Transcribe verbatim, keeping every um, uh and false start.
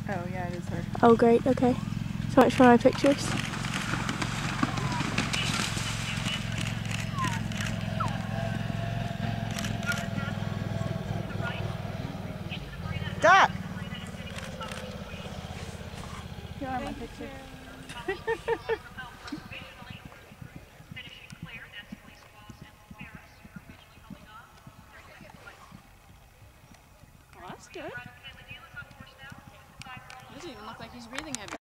Oh, yeah, it is her. Oh, great, okay. So much for my pictures. Duck! You want my picture? Well, that's good. Doesn't even look like he's breathing heavy.